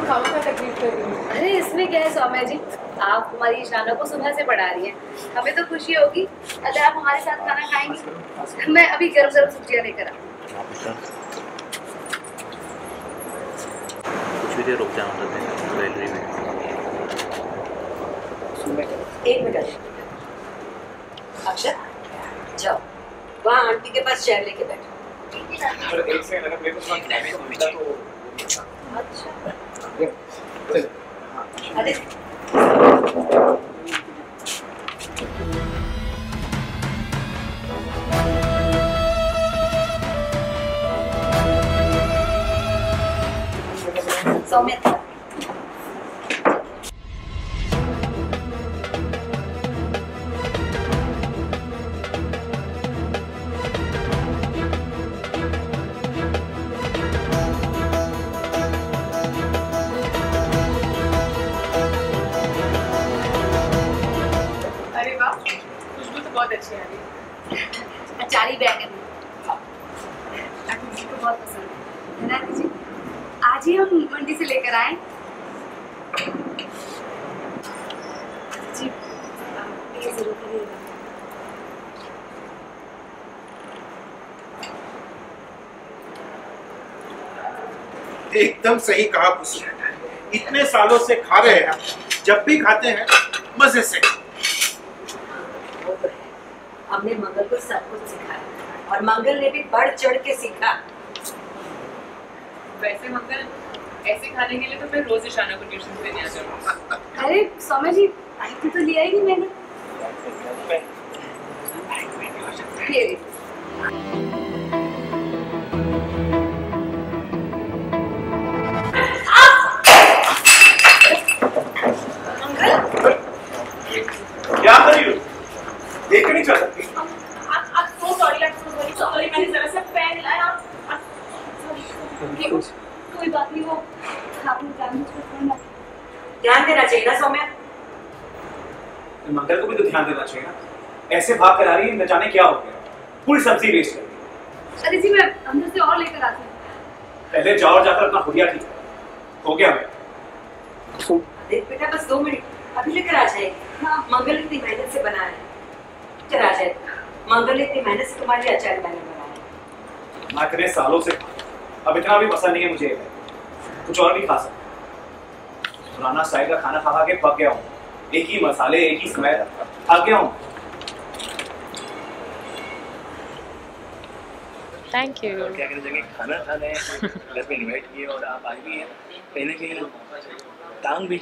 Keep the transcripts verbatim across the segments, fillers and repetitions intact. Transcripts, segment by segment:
अरे इसमें क्या है सौम्या जी, आप हमारी ईशाना को सुबह से पढ़ा रही हैं, हमें तो खुशी होगी अगर आप हमारे साथ खाना खाएंगी। मैं अभी गरम गरम सब्जियां लेकर आऊँ। कुछ भी देर रुक जाना गैलरी में। एक मिनट अक्षर, जाओ वहाँ आंटी के पास चेयर लेके बैठो। एक सेकंड अगर मेरे को सुना तो अच्छा चल अरे सौम्या बहुत अच्छी आ रही अचारी बैगन मुझे तो बहुत पसंद है ना जी। आज ही हम मंडी से लेकर आए जी, ये जरूर करिएगा। एकदम सही कहा कुसुम, इतने सालों से खा रहे हैं, जब भी खाते हैं मजे से। हमने मंगल को सब कुछ सिखाया और मंगल ने भी बढ़ चढ़ के सीखा। वैसे मंगल ऐसे खाने के लिए तो मैं रोज ईशाना को ट्यूशन देने आ जाऊंगा। अरे सौम्या जी, आई तो लिया ही नहीं मैंने। ये क्या कर रही हो? देख नहीं चल सकती। कोई बात नहीं, वो आपने ध्यान देना चाहिए ना सौम्या। मंगल को भी तो ध्यान देना चाहिए ना, ऐसे भाग कर आ रही है, न जाने क्या हो गया, पूरी सब्जी वेस्ट कर दी। अरे जी मैं अंदर से और लेकर आती हूँ। पहले जाओ और जाकर अपना हुलिया ठीक हो गया। मैं देख बेटा बस दो मिनट, अभी लेकर आ जाएगी। हाँ मंगल इतनी मेहनत से बना है, चल आ जाएगा। मंगल ने इतनी मेहनत से तुम्हारे लिए अचार मैंने बनाया। मैं इतने सालों से अब इतना भी पसंद नहीं है मुझे, कुछ और भी खा सकता। पुराना स्टाइल का खाना खा खा के पक गया हूँ, एक ही मसाले एक ही समय थक गया हूँ। Thank you. क्या कहना चाहिए, खाना खाने घर पे इनवाइट किए और आप आई भी हैं, कहीं ना कहीं टांग भी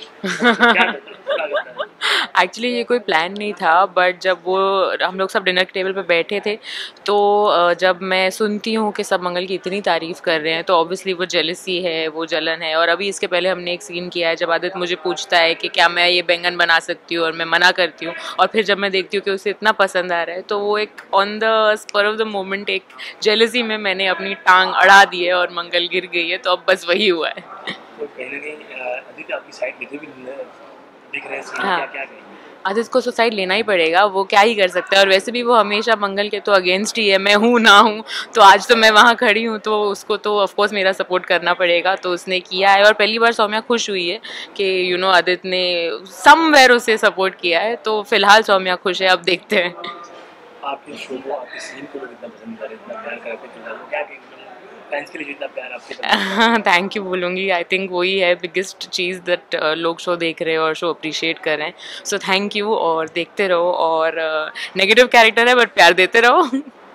एक्चुअली ये कोई प्लान नहीं था, बट जब वो हम लोग सब डिनर के टेबल पे बैठे थे तो जब मैं सुनती हूँ कि सब मंगल की इतनी तारीफ़ कर रहे हैं तो ऑब्वियसली वो जेलसी है, वो जलन है। और अभी इसके पहले हमने एक सीन किया है जब आदित्य मुझे पूछता है कि क्या मैं ये बैंगन बना सकती हूँ और मैं मना करती हूँ, और फिर जब मैं देखती हूँ कि उसे इतना पसंद आ रहा है तो वो एक on the spur of the moment एक जेलसी में मैंने अपनी टांग अड़ा दी है और मंगल गिर गई है। तो अब बस वही हुआ है। तो कहीं ना कहीं आदित्य आपकी साइड लेते भी दिख रहे हैं, हाँ। क्या क्या कहेंगे? आदित्य को सुसाइड लेना ही पड़ेगा, वो क्या ही कर सकता है। और वैसे भी वो हमेशा मंगल के तो अगेंस्ट ही है, मैं हूँ ना हूँ, तो आज तो मैं वहाँ खड़ी हूँ तो उसको तो ऑफ कोर्स मेरा सपोर्ट करना पड़ेगा। तो उसने किया है और पहली बार सौम्या खुश हुई है कि यू नो आदित्य ने समवेयर उसे सपोर्ट किया है। तो फिलहाल सौम्या खुश है, अब देखते हैं। आपके शो को, आपके सीन को लोग इतना पसंद कर रहे हैं, इतना प्यार करते हैं, क्या कहेंगे फैंस के लिए जितना प्यार आपके? थैंक यू बोलूँगी। आई थिंक वही है बिगेस्ट चीज़ दैट लोग शो देख रहे हैं और शो अप्रिशिएट कर रहे हैं। सो थैंक यू, और देखते रहो। और नेगेटिव कैरेक्टर है बट प्यार देते रहो।